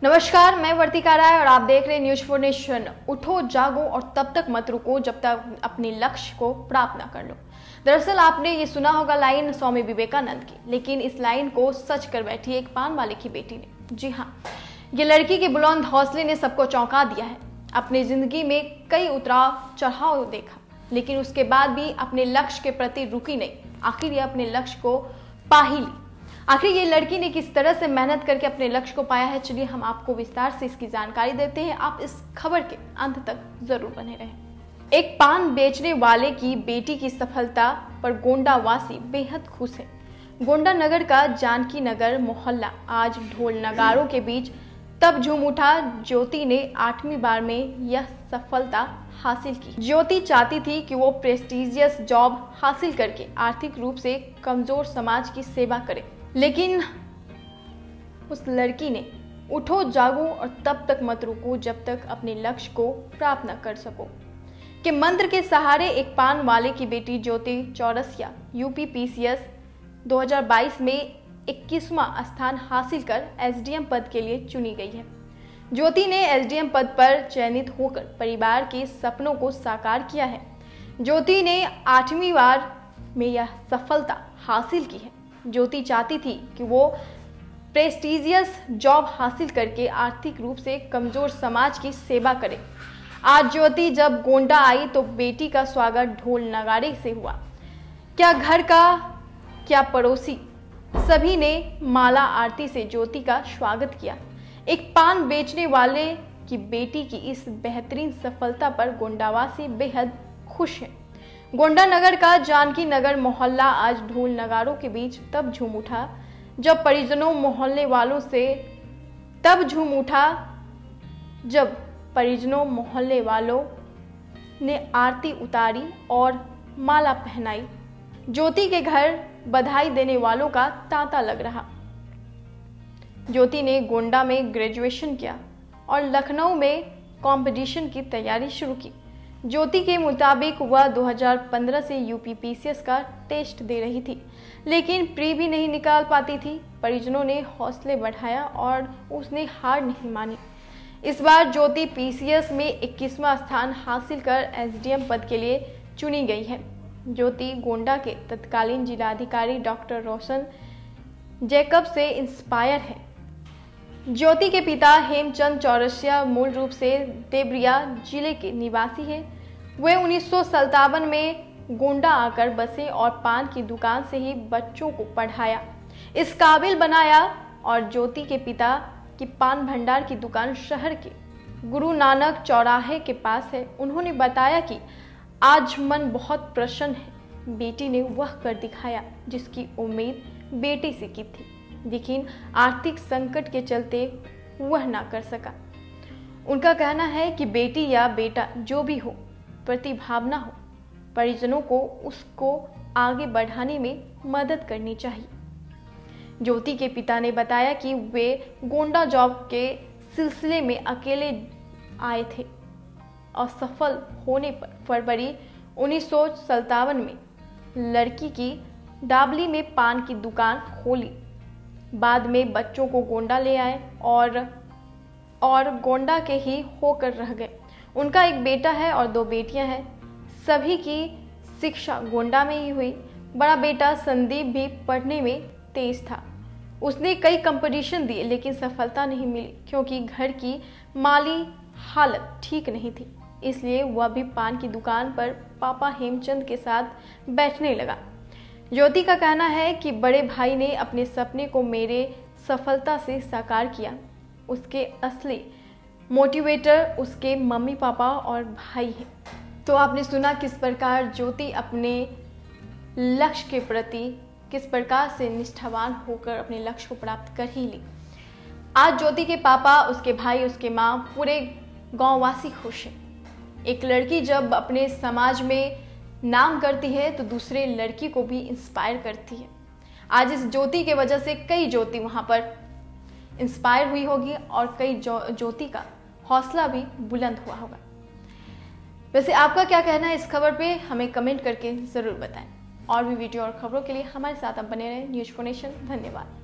नमस्कार, मैं वर्तिका राय और आप देख रहे हैं न्यूज फॉर नेशन। उठो, जागो और तब तक मत रुको जब तक अपने लक्ष्य को प्राप्त ना कर लो। दरअसल आपने ये सुना होगा लाइन स्वामी विवेकानंद की, लेकिन इस लाइन को सच कर बैठी एक पान वाले की बेटी ने। जी हाँ, ये लड़की के बुलंद हौसले ने सबको चौंका दिया है। अपनी जिंदगी में कई उतार चढ़ाव देखा, लेकिन उसके बाद भी अपने लक्ष्य के प्रति रुकी नहीं। आखिर ये अपने लक्ष्य को पा ही ली। आखिर ये लड़की ने किस तरह से मेहनत करके अपने लक्ष्य को पाया है, चलिए हम आपको विस्तार से इसकी जानकारी देते हैं। आप इस खबर के अंत तक जरूर बने रहें। एक पान बेचने वाले की बेटी की सफलता पर गोंडा वासी बेहद खुश है। गोंडा नगर का जानकी नगर मोहल्ला आज ढोल नगारों के बीच तब झूम उठा। ज्योति ने 8वीं बार में यह सफलता हासिल की। ज्योति चाहती थी कि वो प्रेस्टिजियस जॉब हासिल करके आर्थिक रूप से कमजोर समाज की सेवा करे, लेकिन उस लड़की ने उठो, जागो और तब तक मत रुको जब तक अपने लक्ष्य को प्राप्त न कर सको के मंत्र के सहारे एक पान वाले की बेटी ज्योति चौरसिया यूपी पीसीएस 2022 में 21वां स्थान हासिल कर एसडीएम पद के लिए चुनी गई है। ज्योति ने एसडीएम पद पर चयनित होकर परिवार के सपनों को साकार किया है। ज्योति ने 8वीं बार में यह सफलता हासिल की है। ज्योति चाहती थी कि वो प्रेस्टिजियस जॉब हासिल करके आर्थिक रूप से कमजोर समाज की सेवा करे। आज ज्योति जब गोंडा आई तो बेटी का स्वागत ढोल नगाड़े से हुआ। क्या घर का, क्या पड़ोसी, सभी ने माला आरती से ज्योति का स्वागत किया। एक पान बेचने वाले की बेटी की इस बेहतरीन सफलता पर गोंडावासी बेहद खुश हैं। गोंडा नगर का जानकी नगर मोहल्ला आज ढोल नगारों के बीच तब झूम उठा जब परिजनों मोहल्ले वालों से ने आरती उतारी और माला पहनाई। ज्योति के घर बधाई देने वालों का तांता लग रहा। ज्योति ने गोंडा में ग्रेजुएशन किया और लखनऊ में कंपटीशन की तैयारी शुरू की। ज्योति के मुताबिक वह 2015 से यूपी पीसीएस का टेस्ट दे रही थी, लेकिन प्री भी नहीं निकाल पाती थी। परिजनों ने हौसले बढ़ाया और उसने हार नहीं मानी। इस बार ज्योति पीसीएस में 21वां स्थान हासिल कर एसडीएम पद के लिए चुनी गई है। ज्योति गोंडा के तत्कालीन जिलाधिकारी डॉक्टर रोशन जैकब से इंस्पायर है। ज्योति के पिता हेमचंद चौरसिया मूल रूप से देवरिया जिले के निवासी हैं। वे 1957 में गोंडा आकर बसे और पान की दुकान से ही बच्चों को पढ़ाया, इस काबिल बनाया। और ज्योति के पिता की पान भंडार की दुकान शहर के गुरु नानक चौराहे के पास है। उन्होंने बताया कि आज मन बहुत प्रसन्न है। बेटी ने वह कर दिखाया जिसकी उम्मीद बेटी से की थी, लेकिन आर्थिक संकट के चलते वह ना कर सका। उनका कहना है कि बेटी या बेटा जो भी हो, प्रतिभावना हो, परिजनों को उसको आगे बढ़ाने में मदद करनी चाहिए। ज्योति के पिता ने बताया कि वे गोंडा जॉब के सिलसिले में अकेले आए थे और सफल होने पर फरवरी 1957 में लड़की की डाबली में पान की दुकान खोली। बाद में बच्चों को गोंडा ले आए और गोंडा के ही होकर रह गए। उनका एक बेटा है और 2 बेटियां हैं। सभी की शिक्षा गोंडा में ही हुई। बड़ा बेटा संदीप भी पढ़ने में तेज था। उसने कई कंपटीशन दिए, लेकिन सफलता नहीं मिली क्योंकि घर की माली हालत ठीक नहीं थी। इसलिए वह भी पान की दुकान पर पापा हेमचंद के साथ बैठने लगा। ज्योति का कहना है कि बड़े भाई ने अपने सपने को मेरे सफलता से साकार किया। उसके असली मोटिवेटर उसके मम्मी पापा और भाई हैं। तो आपने सुना किस प्रकार ज्योति अपने लक्ष्य के प्रति किस प्रकार से निष्ठावान होकर अपने लक्ष्य को प्राप्त कर ही ली। आज ज्योति के पापा, उसके भाई, उसके माँ, पूरे गांववासी खुश हैं। एक लड़की जब अपने समाज में नाम करती है तो दूसरे लड़की को भी इंस्पायर करती है। आज इस ज्योति के वजह से कई ज्योति वहाँ पर इंस्पायर हुई होगी और कई ज्योति का हौसला भी बुलंद हुआ होगा। वैसे आपका क्या कहना है इस खबर पे, हमें कमेंट करके ज़रूर बताएं। और भी वीडियो और खबरों के लिए हमारे साथ आप बने रहें। News for nation. धन्यवाद।